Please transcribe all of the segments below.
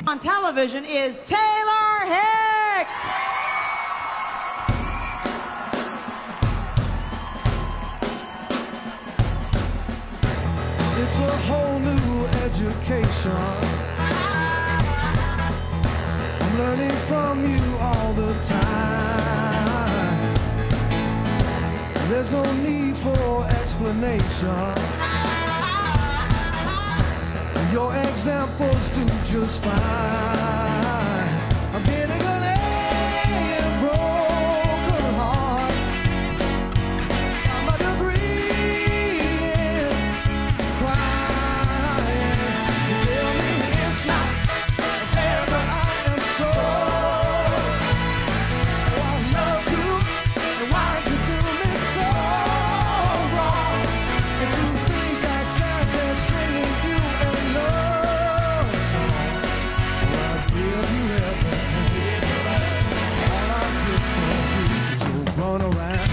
On television is Taylor Hicks. It's a whole new education. I'm learning from you all the time. There's no need for explanation. Your examples do just fine. I'm getting an A and broken heart. I'm a degree in crying. You tell me it's not fair, but I am so. Oh, I love you, and why'd you do me so wrong? And to think I sat there singing you a love song. Well, I give you everything. All I get from you is your runaround.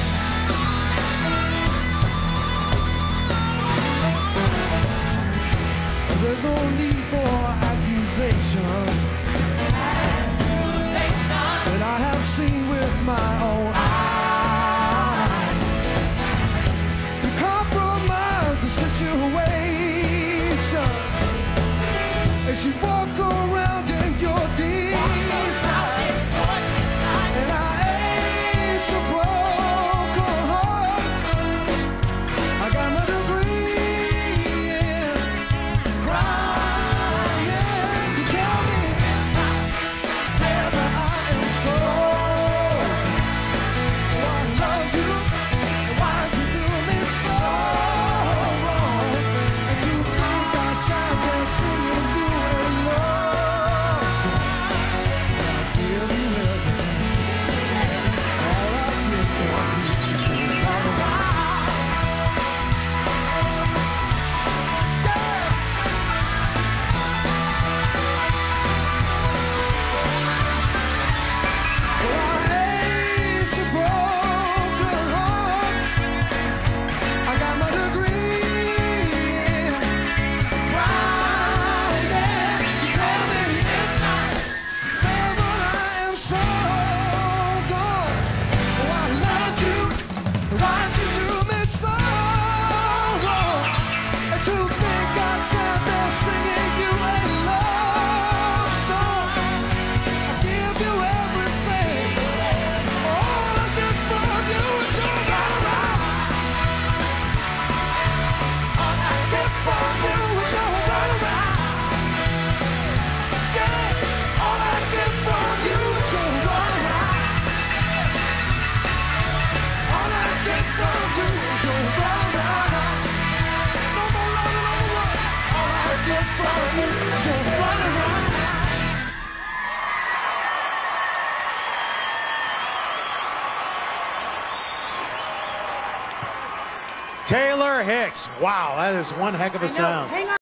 There's no need for accusations that I have seen with my own eyes. You compromise the situation as you walk around in your disguise. And I ace a broken heart. I got my degree in crying. You tell me it's not fair, but I am so. Oh, I loved you, and why'd you do me so wrong? And to think I sat there singing you a love song. I give you everything. All I get from you is your runaround. Taylor Hicks. Wow, that is one heck of a sound. Hang on.